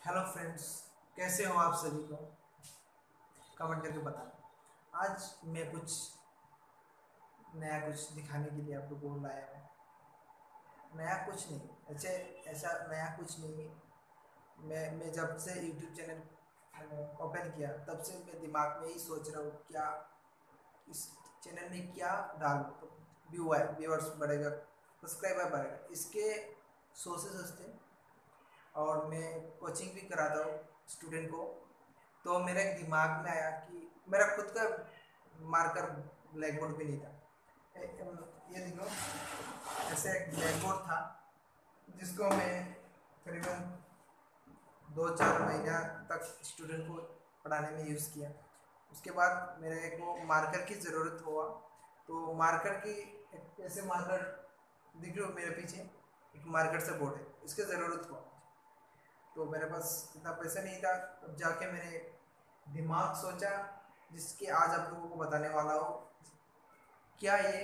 Hello friends, कैसे हो आप सभी को कमेंट करके बताना। आज मैं कुछ नया कुछ दिखाने के लिए आप लोगों को लाया हूँ। नया कुछ नहीं, अच्छा ऐसा नया कुछ नहीं। मैं जब से यूट्यूब चैनल ओपन किया तब से मैं दिमाग में ही सोच रहा हूँ क्या इस चैनल में क्या डालूँ तो व्यूअर्स बढ़ेगा, सब्सक्राइबर बढ़ेगा। इसके सोर्सेस होते हैं और मैं कोचिंग भी कराता हूँ स्टूडेंट को। तो मेरे दिमाग में आया कि मेरा खुद का मार्कर ब्लैक बोर्ड भी नहीं था। ये देखो, ऐसे एक ब्लैक बोर्ड था जिसको मैं करीबन 2-4 महीना तक स्टूडेंट को पढ़ाने में यूज़ किया। उसके बाद मेरे को मार्कर की ज़रूरत हुआ, तो मार्कर की एक ऐसे मार्कर दिख रहे हो मेरे पीछे, एक मार्कर से बोर्ड है, इसकी ज़रूरत हुआ। तो मेरे पास इतना पैसा नहीं था, तब जाके मैंने दिमाग सोचा जिसके आज आप लोगों को बताने वाला हो। क्या ये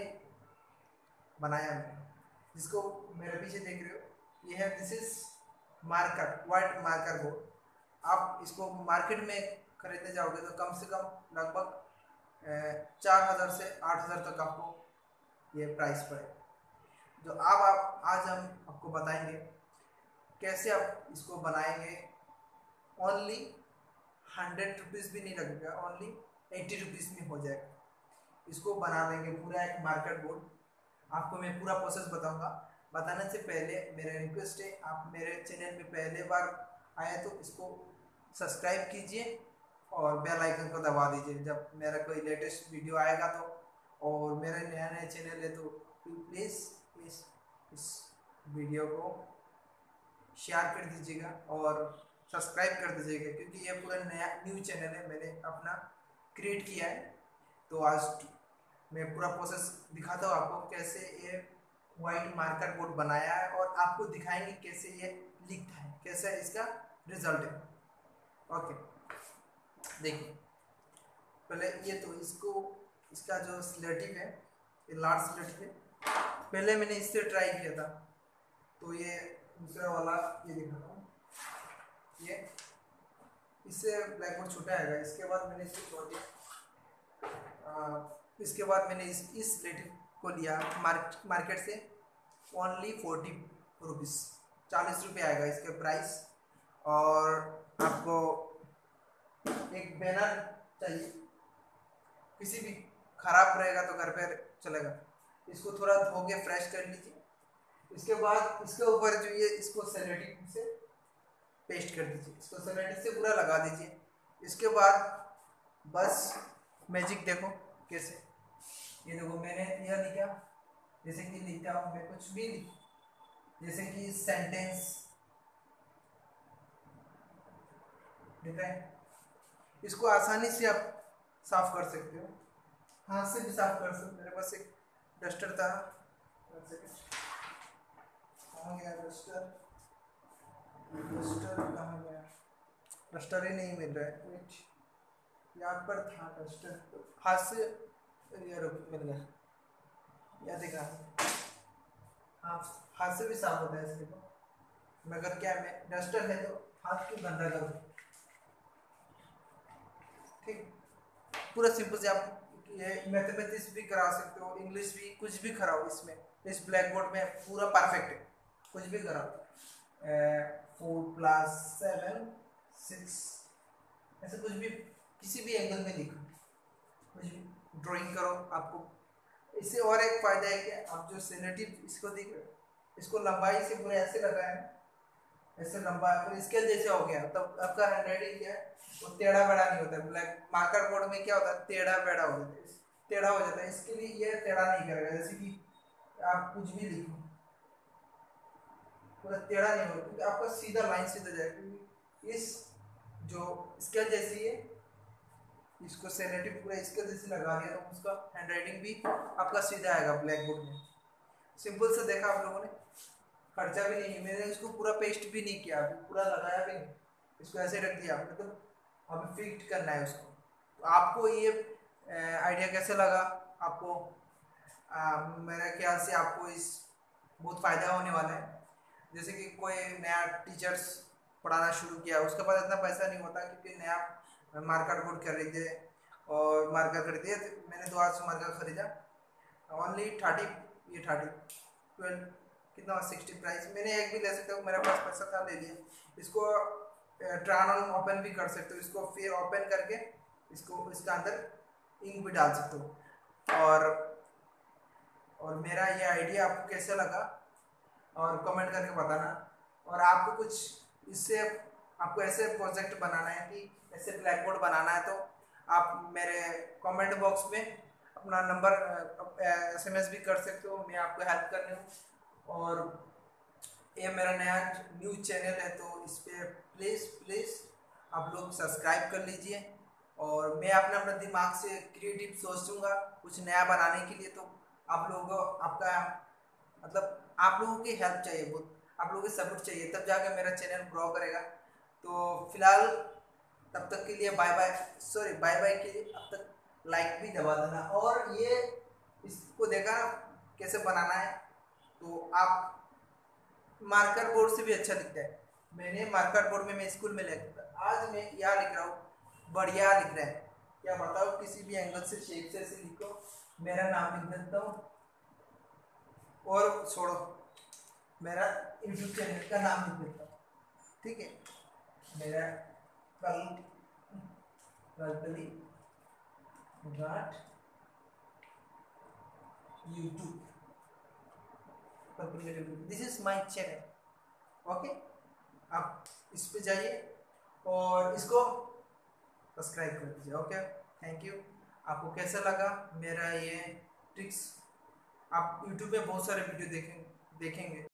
बनाया मैंने, जिसको मेरे पीछे देख रहे हो, ये है this is marker, white marker board. आप इसको मार्केट में खरीदने जाओगे तो कम से कम लगभग 4,000 से 8,000 तक आपको ये प्राइस पड़ेगा। जो आप आज हम आपको बताएंगे कैसे आप इसको बनाएंगे। ओनली 100 रुपीज़ भी नहीं लगेगा, ओनली 80 रुपीज़ में हो जाएगा। इसको बना लेंगे पूरा एक मार्केट बोर्ड। आपको मैं पूरा प्रोसेस बताऊंगा। बताने से पहले मेरा रिक्वेस्ट है, आप मेरे चैनल में पहले बार आए तो इसको सब्सक्राइब कीजिए और बेल आइकन को दबा दीजिए जब मेरा कोई लेटेस्ट वीडियो आएगा तो। और मेरा नया नया चैनल है तो प्लीज़ इस वीडियो को शेयर कर दीजिएगा और सब्सक्राइब कर दीजिएगा, क्योंकि ये पूरा नया न्यू चैनल है, मैंने अपना क्रिएट किया है। तो आज मैं पूरा प्रोसेस दिखाता हूँ आपको कैसे ये वाइट मार्कर बोर्ड बनाया है और आपको दिखाएंगे कैसे ये लिखता है, कैसा इसका रिजल्ट है। ओके, देखिए पहले ये तो इसका जो सिलेटिव है, ये लार्ज सिलेटिव है। पहले मैंने इससे ट्राई किया था, तो ये दूसरा वाला ये दिखाता हूँ। ये इससे ब्लैक बोर्ड छोटा आएगा। इसके बाद मैंने इसको छोड़ दिया। इसके बाद मैंने इस रिलेटिव को लिया मार्केट से ओनली 40 रुपीज़, 40 रुपये आएगा इसके प्राइस। और आपको एक बैनर चाहिए, किसी भी खराब रहेगा तो घर पे चलेगा। इसको थोड़ा धो के फ्रेश कर लीजिए। इसके बाद इसके ऊपर जो ये इसको सेलेटिव से पेस्ट कर दीजिए, इसको सेलेटिव से पूरा लगा दीजिए। इसके बाद बस मैजिक देखो कैसे, ये देखो मैंने यह लिखा, जैसे कि लिखता हूँ मैं कुछ भी जैसे कि सेंटेंस लिख रहे हैं, इसको आसानी से आप साफ कर सकते हो, हाथ से भी साफ कर सकते हो। मेरे पास एक डस्टर था, कहाँ गया डस्टर, डस्टर कहाँ गया, डस्टर ही नहीं मिल रहा है। वेट, यहाँ पर था डस्टर, तो हाथ से ये रुक मिल गया, यह देखा। हाँ, हाथ से भी साफ होता है इसके को, मगर क्या मैं डस्टर है तो हाथ क्यों गंदा करूँ। ठीक, पूरा सिंपल से आप ये मैथमेटिक्स भी करा सकते हो, इंग्लिश भी, कुछ भी कराओ इसमें। इस ब्लैक बोर्ड में पूरा परफेक्ट है, कुछ भी कराओ। 4 + 7 6 ऐसे कुछ भी, किसी भी एंगल में लिखो, कुछ भी ड्राइंग करो। आपको इससे और एक फायदा है कि आप जो सेनेटिव इसको देख रहे हो, इसको लंबाई से पूरे ऐसे लगाए, ऐसे लंबा है, स्केल जैसे हो गया, तब आपका हैंडराइटिंग क्या है वो टेढ़ा बेढ़ा नहीं होता है। ब्लैक मार्कर बोर्ड में क्या होता है, टेढ़ा बेढ़ा हो जाता है, टेढ़ा हो जाता है। इसके लिए ये टेढ़ा नहीं करेगा, जैसे कि आप कुछ भी लिखो पूरा टेढ़ा नहीं होगा, क्योंकि आपका सीधा लाइन सीधा जाएगा। क्योंकि इस जो स्केल जैसी है, इसको सेनेटिव पूरा स्केल जैसे लगा दिया तो उसका हैंडराइटिंग भी आपका सीधा आएगा ब्लैक बोर्ड में। सिंपल से देखा आप लोगों ने, खर्चा भी नहीं, मैंने इसको पूरा पेस्ट भी नहीं किया, पूरा लगाया भी नहीं, इसको ऐसे रख दिया। मतलब अभी फिट करना है उसको। तो आपको ये आइडिया कैसे लगा आपको? मेरे ख्याल से आपको इस बहुत फ़ायदा होने वाला है। जैसे कि कोई नया टीचर्स पढ़ाना शुरू किया। उसके बाद इतना पैसा नहीं होता क्योंकि नया मार्कर बोर्ड खरीदे और मार्कर खरीदे, तो मैंने 2 मार्कर खरीदा ओनली 30, ये 12 कितना 60 प्राइस। मैंने एक भी ले सकता हूँ, मेरे पास पैसा था ले लिया। इसको ट्रान ऑन ओपन भी कर सकते हो, इसको फिर ओपन करके इसको इसका अंदर इंक भी डाल सकते हो। और मेरा ये आइडिया आपको कैसे लगा और कमेंट करके बताना। और आपको कुछ इससे आपको ऐसे प्रोजेक्ट बनाना है कि ऐसे ब्लैक बोर्ड बनाना है, तो आप मेरे कमेंट बॉक्स में अपना नंबर SMS भी कर सकते हो, मैं आपको हेल्प करने हूँ। और ये मेरा नया न्यूज़ चैनल है, तो इस पर प्लीज़ आप लोग सब्सक्राइब कर लीजिए। और मैं अपना दिमाग से क्रिएटिव सोचूंगा कुछ नया बनाने के लिए, तो आप लोगों को आपका मतलब आप लोगों की हेल्प चाहिए, बहुत आप लोगों की सपोर्ट चाहिए, तब जाकर मेरा चैनल ग्रो करेगा। तो फिलहाल तब तक के लिए बाय बाय के लिए अब तक लाइक भी दबा देना। और ये इसको देखा ना कैसे बनाना है, तो आप मार्कर बोर्ड से भी अच्छा दिखता है। मैंने मार्कर बोर्ड में मैं स्कूल में लिखता था, आज मैं यहाँ लिख रहा हूँ, बढ़िया लिख रहा है। क्या बताओ, किसी भी एंगल से शेप से लिखो, मेरा नाम लिख देता हूँ और छोड़ो मेरा यूट्यूब चैनल का नाम लिख देता हूँ, ठीक है। मेरा Kalkali Ghat YouTube, this is my channel, okay. आप इस पे जाइए और इसको सब्सक्राइब कर दीजिए, ओके। Thank you. आपको कैसा लगा मेरा ये ट्रिक्स? आप यूट्यूब पे बहुत सारे वीडियो देखेंगे।